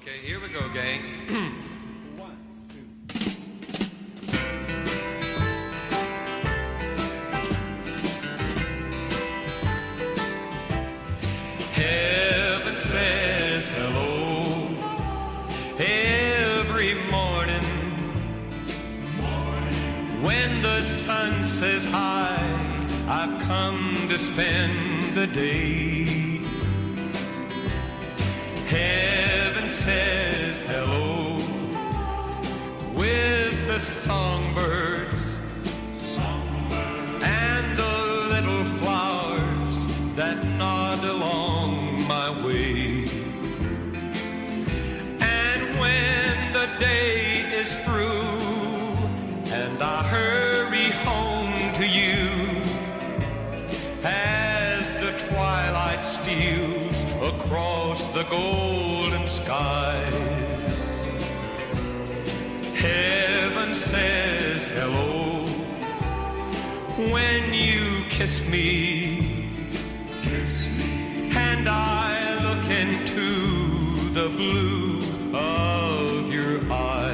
Okay, here we go, gang. One, two. Heaven says hello every morning. When the sun says hi, I've come to spend the day. Heaven says hello with the songbirds and the little flowers that nod along my way. And when the day is through and I hurry home to you, as the twilight steals across the golden skies, heaven says hello when you kiss me, and I look into the blue of your eyes.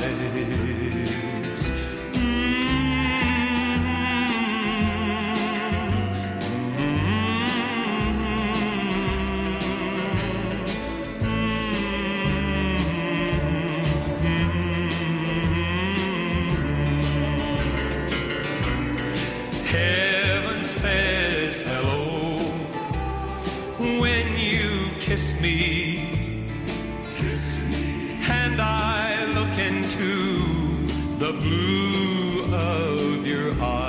Heaven says hello when you kiss me, and I look into the blue of your eyes.